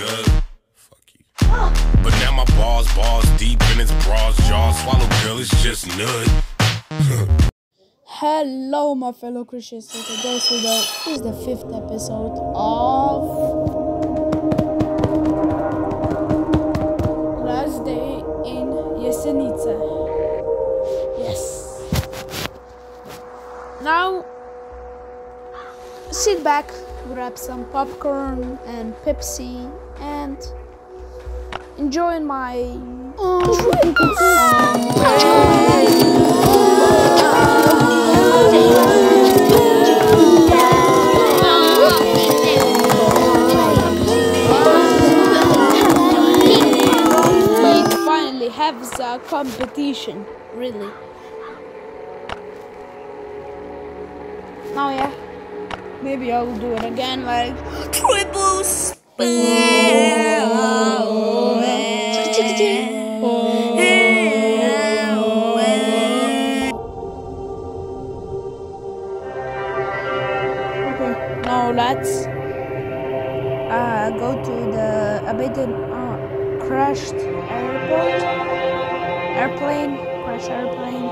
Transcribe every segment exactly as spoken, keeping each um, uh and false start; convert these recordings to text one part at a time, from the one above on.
good. Fuck you. But now my balls, balls deep in its bras, jaws. Swallow girl, it's just nud. Hello, my fellow Christians. So today's video is the fifth episode of Last Day in Jesenice. Yes. Now, sit back, grab some popcorn and Pepsi, and enjoy my. Finally have the competition, really. Now, yeah, maybe I will do it again, like triple spell. Now let's uh, go to the abandoned uh, crashed airport, airplane, crashed airplane.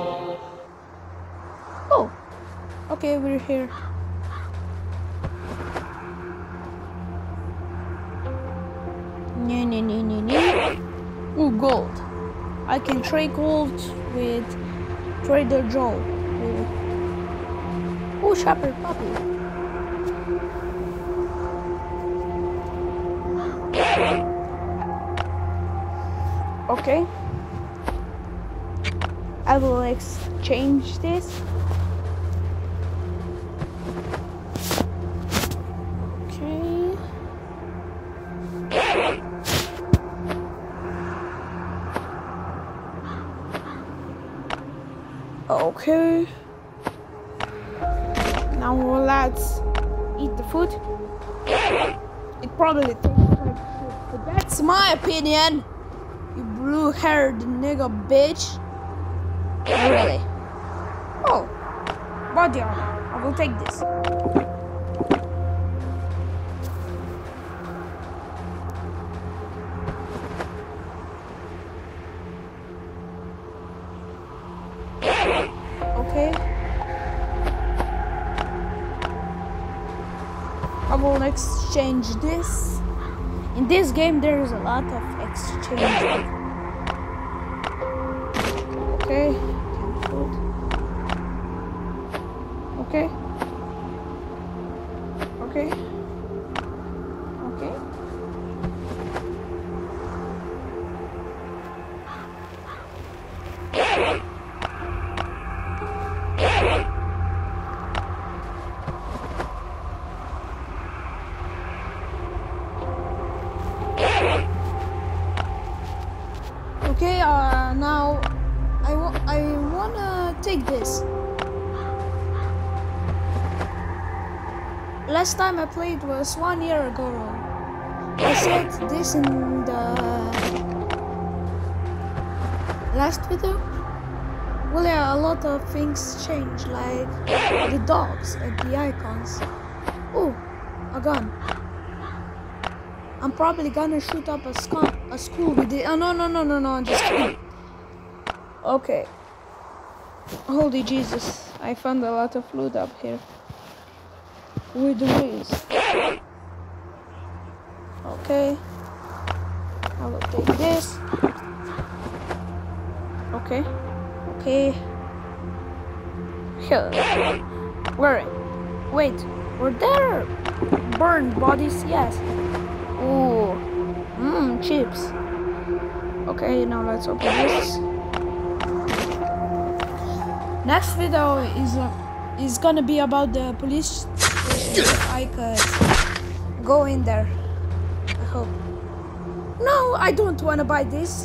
Oh, okay, we're here. Nee, nee, nee, nee, nee. Ooh, gold. I can trade gold with Trader Joe. Really. Ooh, Shepherd Puppy. Okay, I will exchange this. Okay. Okay. Now let's eat the food. It probably tastes like shit, but that's my opinion. You blue-haired nigga bitch. Oh, really? Oh, body armor. I will take this. Okay. I will exchange this. In this game, there is a lot of exchange. Okay, food. Okay. Okay. Okay. Okay, uh, now I, wa I wanna take this. Last time I played was one year ago. I said this in the last video. Well, yeah, a lot of things change, like the dogs and the icons. Oh, a gun. I'm probably gonna shoot up a, a school with it. Oh, no, no, no, no, no, I'm just kidding. Okay. Holy Jesus, I found a lot of loot up here. With the wheels. Okay. I will take this. Okay. Okay. Here. Where? Wait, were there burned bodies? Yes. Ooh, mmm, chips. Okay, now let's open this. Next video is uh, is gonna be about the police. If I could go in there, I hope. No, I don't wanna buy this.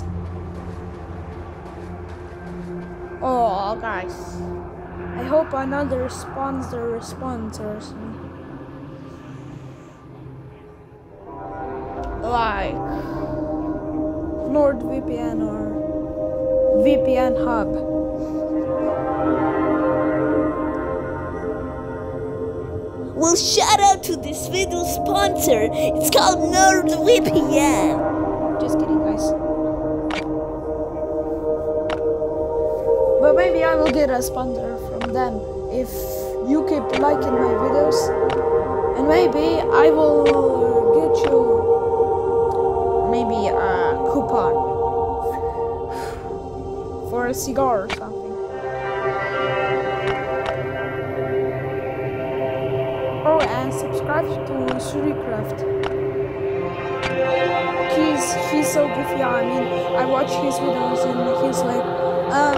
Oh, guys, I hope another sponsor sponsors me. Like NordVPN or V P N Hub. Will little shout out to this video sponsor. It's called NordVPN. Just kidding, guys. But maybe I will get a sponsor from them if you keep liking my videos, and maybe I will get you maybe a coupon for a cigar or something. Oh, and subscribe to SuriCraft. He's he's so goofy. I mean, I watch his videos and he's like, um,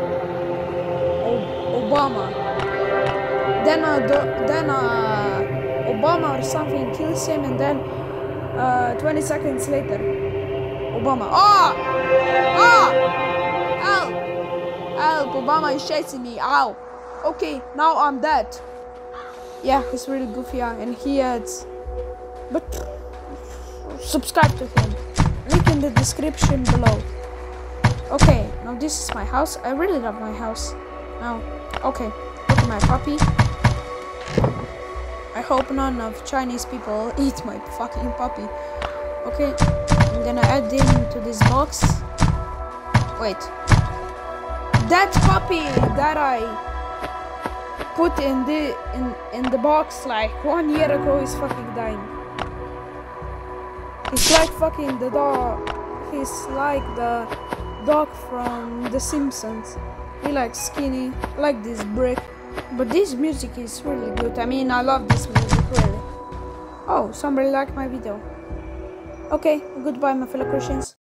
Obama. Then uh, then uh, Obama or something kills him, and then uh, twenty seconds later, Obama. Ah! Ah! Help! Help! Obama is chasing me. Ow! Okay, now I'm dead. Yeah, he's really goofy, yeah, and he adds. But subscribe to him. Link in the description below. Okay, now this is my house. I really love my house. Now, okay, look at my puppy. I hope none of Chinese people eat my fucking puppy. Okay, I'm gonna add him to this box. Wait. That puppy that I put in the in, in the box like one year ago is fucking dying. He's like fucking the dog. He's like the dog from The Simpsons. He like skinny, like this brick. But this music is really good. I mean, I love this music, really. Oh, somebody liked my video. Okay, goodbye, my fellow Christians.